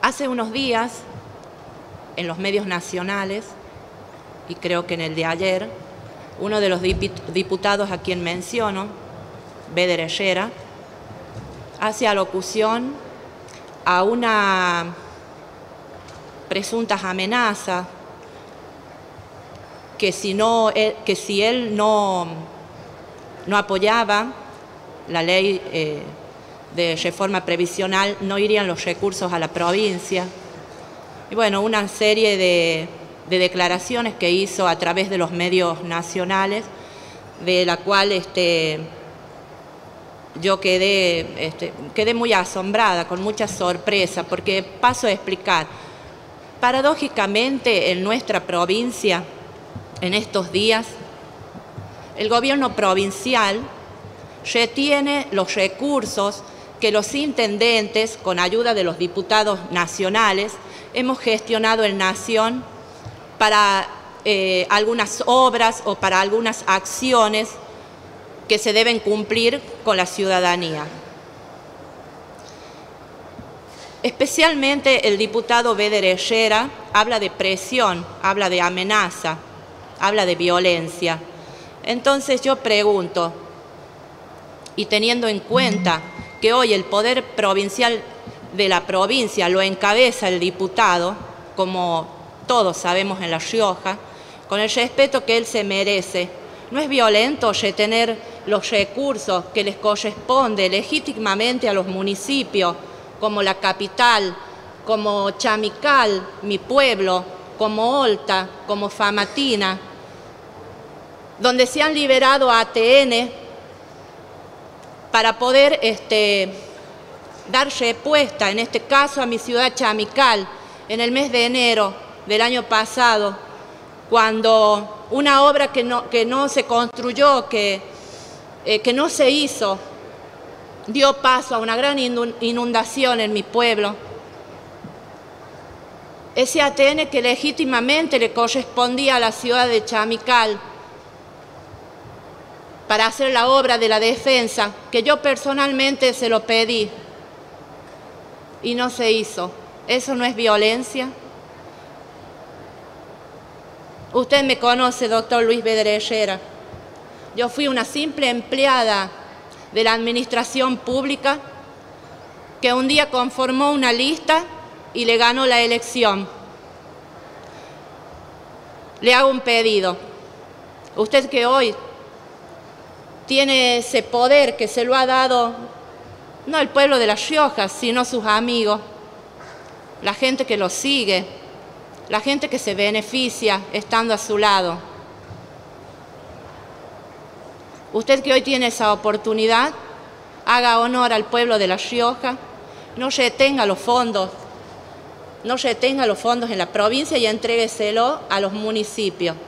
Hace unos días, en los medios nacionales, y creo que en el de ayer, uno de los diputados a quien menciono, Beder Hellera, hace alocución a una presuntas amenazas que si él no apoyaba la ley de reforma previsional, no irían los recursos a la provincia. Y bueno, una serie de declaraciones que hizo a través de los medios nacionales, de la cual yo quedé muy asombrada, con mucha sorpresa, porque paso a explicar. Paradójicamente, en nuestra provincia, en estos días, el gobierno provincial retiene los recursos que los intendentes, con ayuda de los diputados nacionales, hemos gestionado en Nación para algunas obras o para algunas acciones que se deben cumplir con la ciudadanía. Especialmente el diputado Beder Hellera habla de presión, habla de amenaza, habla de violencia. Entonces yo pregunto, y teniendo en cuenta que hoy el poder provincial de la provincia lo encabeza el diputado, como todos sabemos en La Rioja, con el respeto que él se merece, ¿no es violento retener los recursos que les corresponde legítimamente a los municipios, como la capital, como Chamical, mi pueblo, como Olta, como Famatina, donde se han liberado ATN para poder dar respuesta, en este caso a mi ciudad Chamical, en el mes de enero del año pasado, cuando una obra que no se construyó, que no se hizo, dio paso a una gran inundación en mi pueblo. Ese ATN que legítimamente le correspondía a la ciudad de Chamical para hacer la obra de la defensa, que yo personalmente se lo pedí y no se hizo. ¿Eso no es violencia? Usted me conoce, doctor Luis Beder Hellera. Yo fui una simple empleada de la administración pública que un día conformó una lista y le ganó la elección. Le hago un pedido. Usted que hoy tiene ese poder que se lo ha dado no el pueblo de La Rioja, sino sus amigos, la gente que lo sigue, la gente que se beneficia estando a su lado. Usted que hoy tiene esa oportunidad, haga honor al pueblo de La Rioja, no retenga los fondos en la provincia y entrégueselo a los municipios.